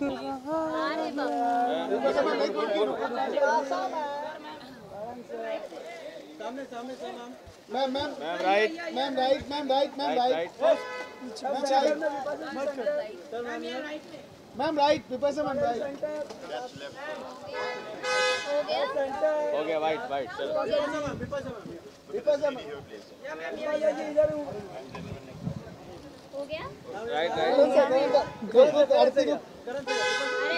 Ma'am, right. Ma'am, right. Ma'am, right. Ma'am, right. Ma'am, right. Vipasa, ma'am, right. हो गया white white चलो Vipasa, ma'am. हो गया? Right right Good, good. Aarti को. अरे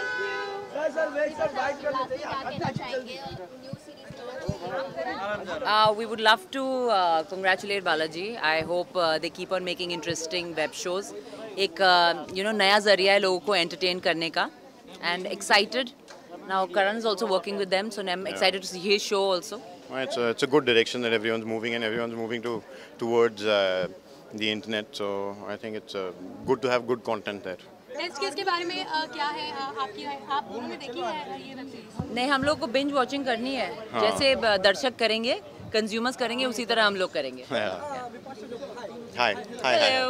We would love to congratulate Balaji. I hope they keep on making interesting web shows. एक नया जरिया है लोगों को entertain करने का. And excited. Now Karan is also working with them, so I'm excited to see his show also. It's a good direction that everyone's moving and everyone's moving towards the internet. So I think it's good to have good content there. Test case के बारे में क्या है आपकी राय? आप दोनों ने देखी है ये वेब सीरीज? नहीं, हम लोग को बिंज वॉचिंग करनी है. जैसे दर्शक करेंगे, कंज्यूमर्स करेंगे, उसी तरह हम लोग करेंगे. Hi. Hello.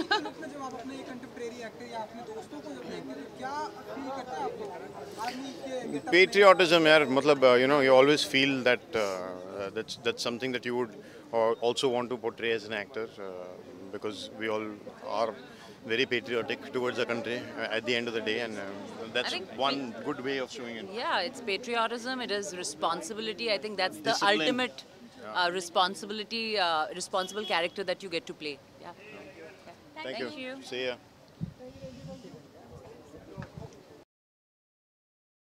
Patriotism, यार, मतलब you always feel that that's something that you would also want to portray as an actor, because we all are very patriotic towards the country at the end of the day, and that's one good way of showing it. Yeah, it's patriotism. It is responsibility. I think that's the Discipline. ultimate responsible character that you get to play. Yeah. Thank you. See ya.